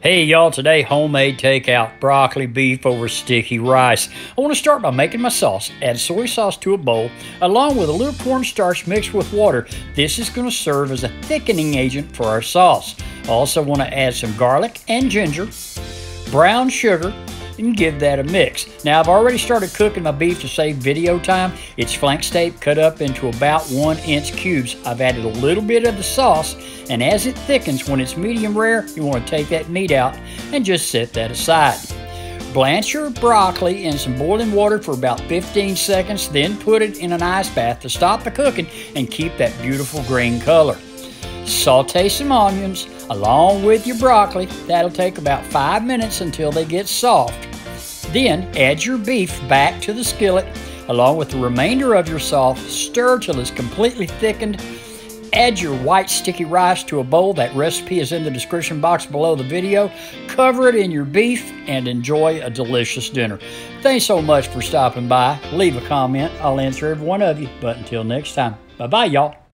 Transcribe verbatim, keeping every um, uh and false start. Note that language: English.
Hey y'all, today homemade takeout, broccoli beef over sticky rice. I want to start by making my sauce. Add soy sauce to a bowl along with a little cornstarch mixed with water. This is going to serve as a thickening agent for our sauce. I also want to add some garlic and ginger, brown sugar, and give that a mix. Now I've already started cooking my beef to save video time. It's flank steak cut up into about one inch cubes. I've added a little bit of the sauce, and as it thickens, when it's medium rare, you want to take that meat out and just set that aside. Blanch your broccoli in some boiling water for about fifteen seconds, then put it in an ice bath to stop the cooking and keep that beautiful green color. Saute some onions along with your broccoli. That'll take about five minutes until they get soft. Then add your beef back to the skillet along with the remainder of your sauce. Stir till it's completely thickened. Add your white sticky rice to a bowl. That recipe is in the description box below the video. Cover it in your beef and enjoy a delicious dinner. Thanks so much for stopping by. Leave a comment. I'll answer every one of you. But until next time, bye-bye, y'all.